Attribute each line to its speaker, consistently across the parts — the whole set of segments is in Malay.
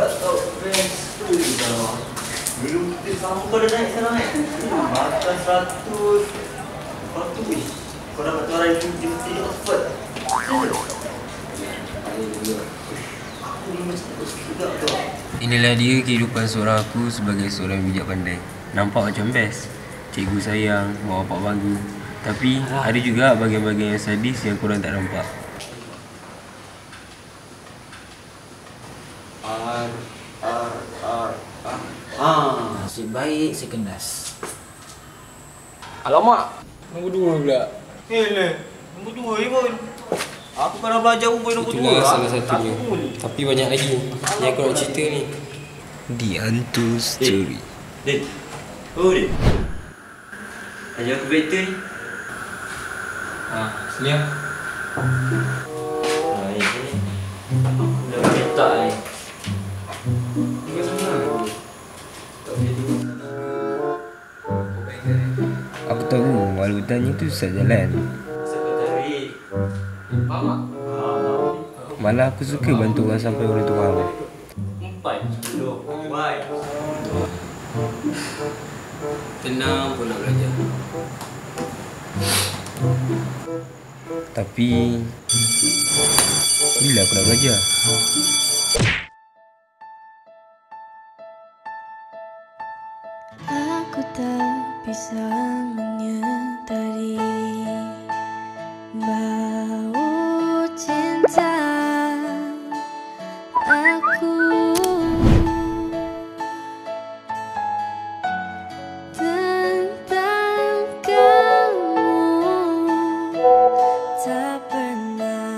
Speaker 1: tak tahu best tu dah. Belum kita sama kau dah naik sekarang kan? Makan 100. Lepas tu kau dapat tawaran jumpa di Oxford.
Speaker 2: Inilah dia kehidupan seorang aku sebagai seorang bijak pandai. Nampak macam best. Cikgu sayang, mak bapak bangga. Tapi ada juga bahagian-bahagian yang sadis yang korang tak nampak.
Speaker 3: Nasib baik sekendas.
Speaker 4: Alamak, nombor 2 pula.
Speaker 1: Nombor 2 je pun. Aku kalau belajar pun boleh nombor 2.
Speaker 4: Itulah salah satunya. Tapi banyak lagi yang aku nak cerita ni.
Speaker 2: The Untold Story.
Speaker 1: Din. Oh, Din. Ajar aku better ni.
Speaker 4: Sini lah.
Speaker 1: Ini. Aku dah minta ni.
Speaker 4: Tinggal sana. Tak boleh dulu.
Speaker 2: Aku tahu walau hutannya tu susah jalan.
Speaker 1: Siapa tarik?
Speaker 4: Faham tak?
Speaker 2: Malah aku suka bantu orang sampai orang tu faham.
Speaker 1: 4, 10, why?
Speaker 4: Tenang pun nak belajar.
Speaker 2: Tapi bila aku nak belajar?
Speaker 5: Aku tak bisa menyadari bau cinta aku tentang kamu tak pernah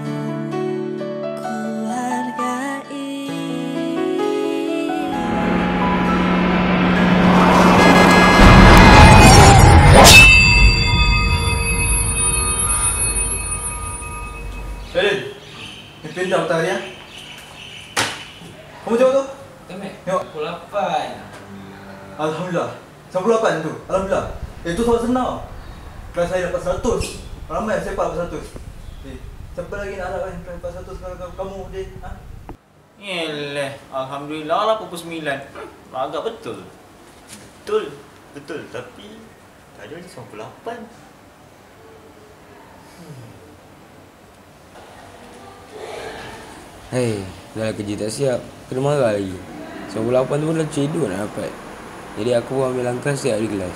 Speaker 5: ku hargai.
Speaker 6: Din, ni pindah petang ni ya. Kamu tengok tu?
Speaker 4: Tamek.
Speaker 6: Tengok.
Speaker 4: 8.
Speaker 6: Alhamdulillah. 98 tu. Alhamdulillah. Itu soal senang. Kelas saya dapat 100. Ramai saya dapat 100. Siapa lagi nak harap kan dapat 100 kalau kamu, Din? Ha?
Speaker 1: Yelah, Alhamdulillah lah 89. Agak betul. Betul. Tapi tadi macam 98.
Speaker 2: Hei, dah kerja tak siap. Kena marah lagi. 98 tu pun dah cedok nak dapat. Jadi aku pun ambil langkah siap di kelas.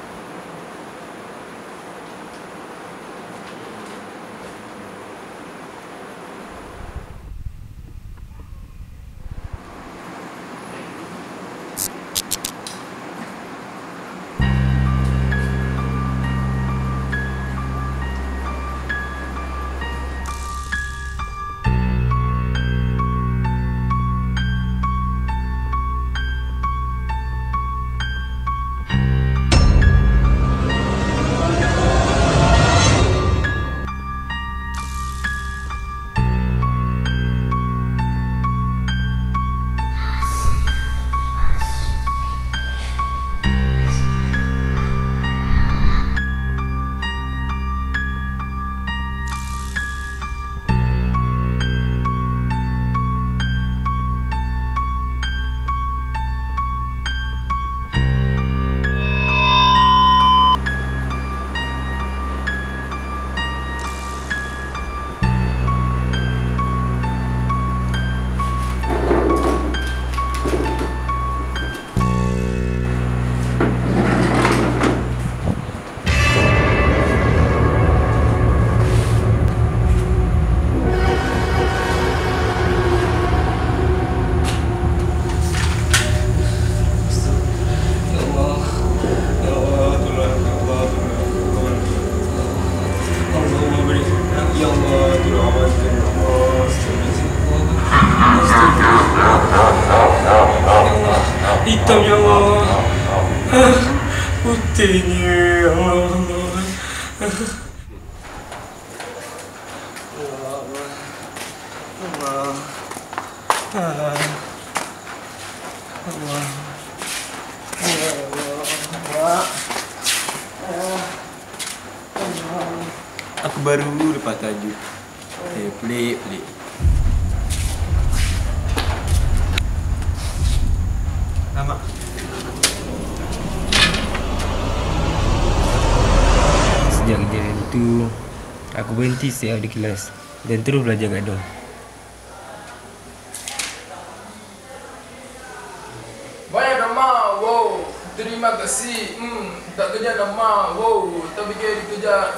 Speaker 4: Hitam ya Allah. Putihnya ya Allah. Aku baru lepas tajuk. Pelik.
Speaker 2: berhenti setiap di kelas dan terus belajar gaduh.
Speaker 7: Banyak nama, wow. Terima kasih. Tak kerja nama, wow. Tak fikir dikerja.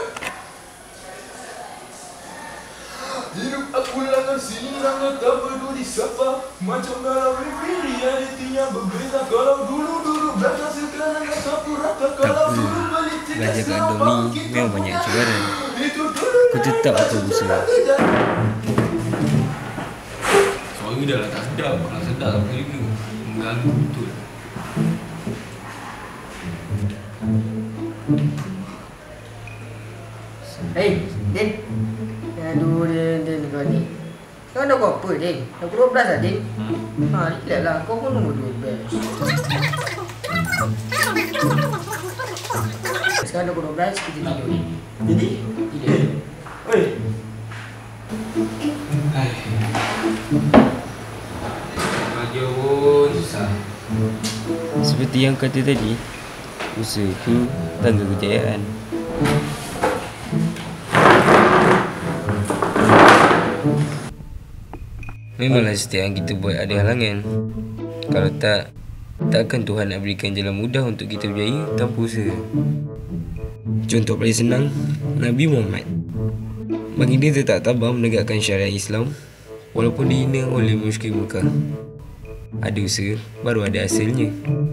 Speaker 7: Hidup aku langgar sini, langgar tak peduli siapa. Macam kalau reviri, artinya berbeza. Kalau dulu belajar sekarang tak satu rata. Kalau dulu politik
Speaker 2: Belajar gaduh ni memang banyak cabaran. Aku tetap aku berusaha.
Speaker 4: Suara dah lah tak sedap. Kalau sedap aku juga mengganggu betul.
Speaker 8: Hei, Din. Aduh, Din kau ni. Kau nak kau apa, Din? Dah pukul 12 lah, Din? Relax lah. Kau pun nombor 12. Sekarang dah pukul 12, kita tidur, Din. Tidur.
Speaker 6: Oi.
Speaker 4: Belajar pun susah.
Speaker 2: Seperti yang kata tadi, usaha itu tangga kejayaan. Memanglah setiap yang kita buat ada halangan. Kalau tak, takkan Tuhan nak berikan jalan mudah untuk kita berjaya tanpa usaha. Contoh paling senang, Nabi Muhammad. Baginda tetap tabah menegakkan syariat Islam walaupun dihina oleh musyrik Mekah. Ada usaha, baru ada hasilnya.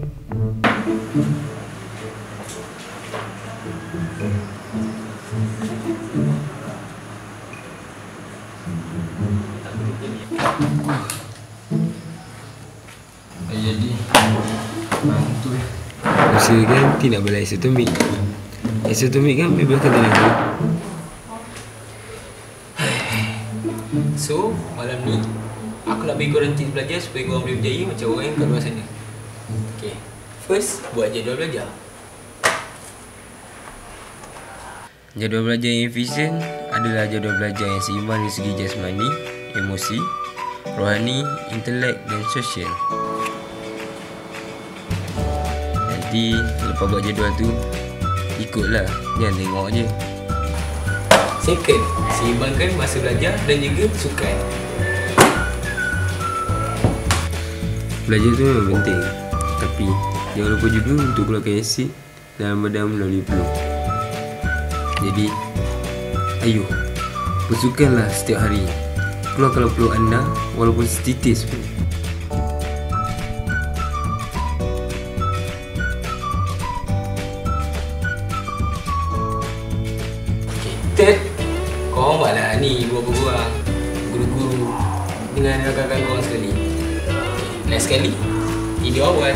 Speaker 4: Jadi mantul.
Speaker 2: Usaha kan tidak boleh isotomik. Isotomik kan bebaskan tenaga.
Speaker 4: So, malam ni aku nak bagi korang tips belajar supaya korang boleh berjaya macam orang yang kat luar sana. Okay, first, buat jadual belajar.
Speaker 2: Jadual belajar yang efisien adalah jadual belajar yang seimbang dari segi jasmani, emosi, rohani, intelek dan sosial. Nanti lepas buat jadual tu, ikutlah, jangan tengok je.
Speaker 4: Second, seimbangkan masa belajar dan juga sukan.
Speaker 2: Belajar tu memang penting, tapi jangan lupa juga untuk keluarkan asid dalam badan melalui peluh. Jadi, ayo, bersukanlah setiap hari. Keluarkanlah peluh anda walaupun setitis pun.
Speaker 4: Third, korang buatlah ni buat-buat guru-guru dengan rakan-rakan korang sekali. Last sekali, tidur awal.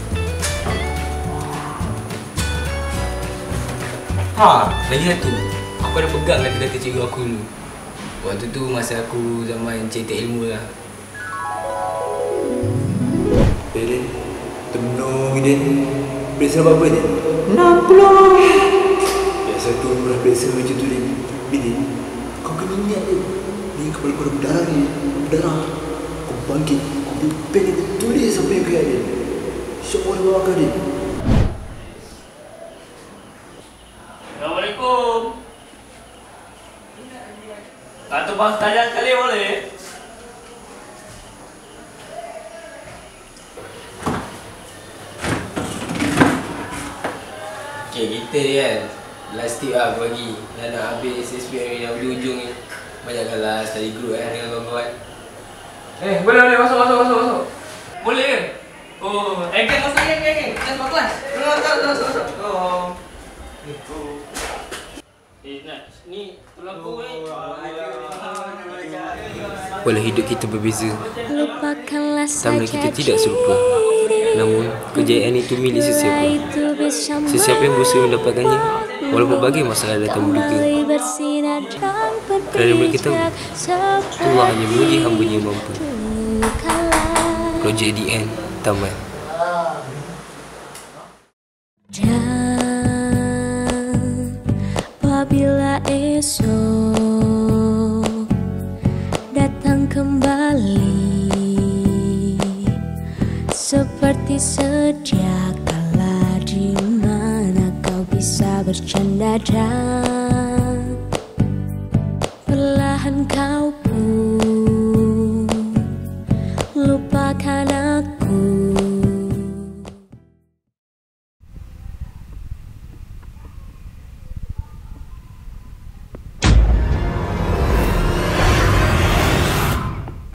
Speaker 4: Lagi satu, aku ada pegang kata-kata cikgu aku dulu. Waktu tu masa aku zaman cetek ilmu lah.
Speaker 6: Din, tenung Din. Periksa apa Din? 60. Biasa tu pernah periksa macam tu Din. Din, kau kena ingat Din. Ni kepala kau dah berdarah ni. Berdarah. Kau bangkit. Kau pen yang tulis apa yang kaya Din. Syok boleh bawa kau Din.
Speaker 1: Assalamualaikum. Satu bang tanya sekali boleh?
Speaker 4: Okay, kita ni kan last tip lah aku bagi. Dah nak habis SPM yang hujung ni. Banyakkanlah study group dengan kawan-kawan.
Speaker 1: Boleh masuk. Boleh ke? Oh, geng masuk geng. Kelas kelas. Masuk. Oh. Ni tulang aku ni.
Speaker 2: Walau hidup kita berbeza,
Speaker 5: Lupakanlah
Speaker 2: tanda
Speaker 5: saja
Speaker 2: kita tidak serupa. Namun, kejayaan itu milik sesiapa. Sesiapa yang berusaha mendapatkannya, walaupun bagai masalah datang menduga. Kerana mereka tahu, Allah hanya menguji hamba-Nya yang mampu. Projek DN tamat.
Speaker 5: Dan apabila esok datang kembali seperti sedia kala, di mana kau bisa bercanda dan kau